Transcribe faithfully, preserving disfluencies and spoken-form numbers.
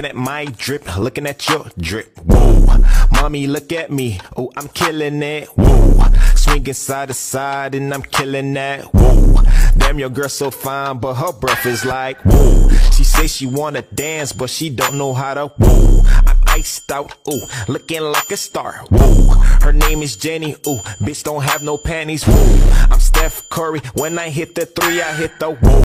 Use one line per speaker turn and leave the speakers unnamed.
looking at my drip, looking at your drip. Whoa, mommy, look at me. Oh, I'm killing it. Whoa, swinging side to side and I'm killing that. Whoa, damn, your girl so fine, but her breath is like whoa. She say she wanna dance, but she don't know how to. Whoa, I'm iced out. Ooh, looking like a star. Whoa, her name is Jenny. Ooh, bitch don't have no panties. Whoa, I'm Steph Curry. When I hit the three, I hit the whoa.